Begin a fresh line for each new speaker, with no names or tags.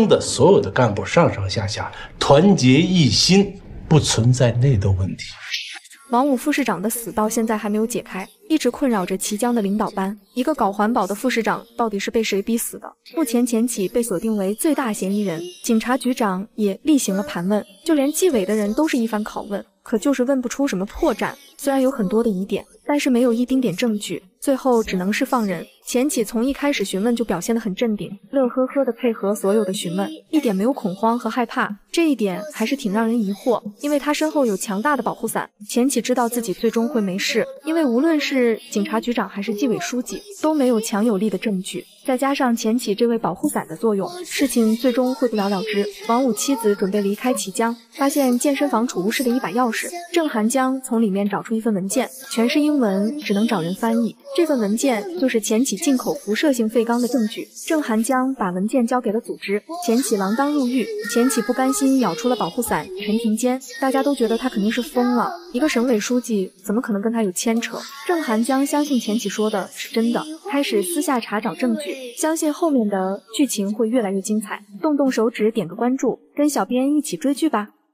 乡的所有的干部上上下下团结一心，不存在那个问题。
王武副市长的死到现在还没有解开，一直困扰着綦江的领导班。一个搞环保的副市长到底是被谁逼死的？目前钱启被锁定为最大嫌疑人，警察局长也例行了盘问，就连纪委的人都是一番拷问，可就是问不出什么破绽。虽然有很多的疑点，但是没有一丁点证据，最后只能是放人。钱启从一开始询问就表现得很镇定，乐呵呵地配合所有的询问，一点没有恐慌和害怕，这一点还是挺让人疑惑，因为他身后有强大的保护伞。钱启知道自己最终会没事，因为无论是警察局长还是纪委书记都没有强有力的证据，再加上钱启这位保护伞的作用，事情最终会不了了之。王武妻子准备离开綦江，发现健身房储物室的一把钥匙，郑寒江从里面找出一份文件，全是英文，只能找人翻译。这份文件就是钱启进口辐射性废钢的证据。郑寒江把文件交给了组织，钱启锒铛入狱。钱启不甘心，咬出了保护伞。陈庭坚，大家都觉得他肯定是疯了，一个省委书记怎么可能跟他有牵扯？郑寒江相信钱启说的是真的，开始私下查找证据，相信后面的剧情会越来越精彩。动动手指，点个关注，跟小编一起追剧吧。